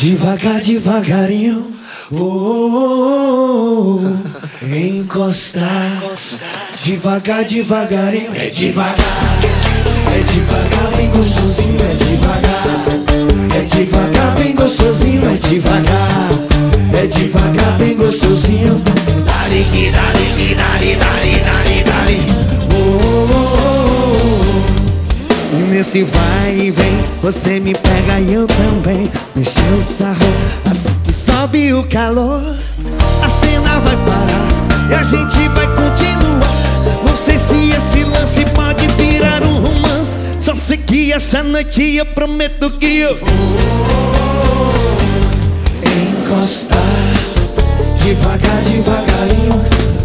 Devagar, devagarinho, vou encostar. Devagar, devagarinho, é devagar. É devagar, bem gostosinho, é devagar. É devagar, bem gostosinho, é devagar. É devagar, bem gostosinho. Dali, que dali, que dali, dali, dali, dali. E nesse vai e vem, você me pega e eu também. Mexeu o sarro, assim que sobe o calor. A cena vai parar e a gente vai continuar. Não sei se esse lance pode virar um romance. Só sei que essa noite eu prometo que eu vou encostar. Devagar, devagarinho,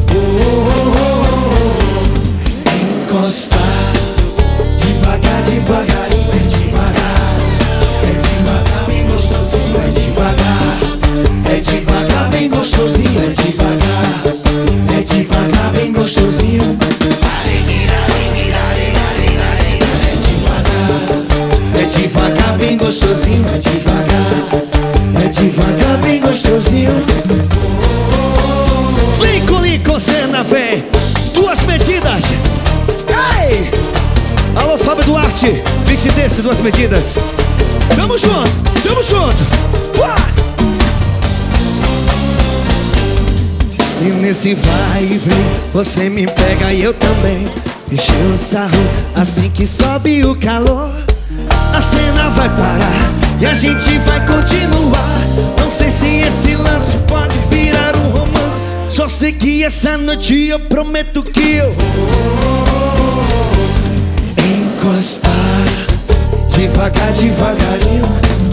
vou encostar. Devagar, devagarinho, é devagar. É devagar, bem gostosinho, é devagar. É devagar, bem gostosinho, é devagar. É devagar, bem gostosinho. É devagar, bem gostosinho, é devagar. É devagar, bem gostosinho. Lico, cena, vem. 2 medidas. Ei! Alô, Fábio Duarte, 20 desse, 2 medidas. Tamo junto, tamo junto. Vai! E nesse vai e vem, você me pega e eu também. Encheu o sarro, assim que sobe o calor. A cena vai parar e a gente vai continuar. Não sei se esse lance pode virar um romance. Só sei que essa noite eu prometo que eu vou encostar. Devagar, devagarinho,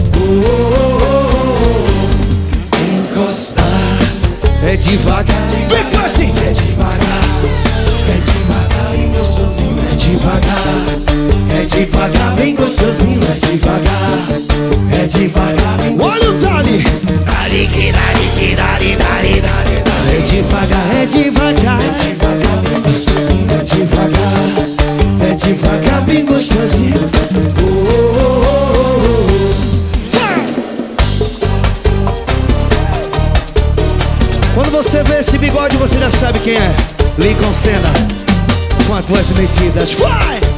vou encostar. É devagar, vem com a gente. É devagar, é devagar, bem gostosinho, é devagar. É devagar, bem gostosinho, é devagar. É devagar, bem gostosinho. Olha o Dali! Dali, que dali, que dali, dali, dali, dali. É devagar, é devagar. É devagar, bem gostosinho, é devagar. É devagar, bem gostosinho. Quando você vê esse bigode, você já sabe quem é. Lincoln Senna, com as 2 medidas. Vai!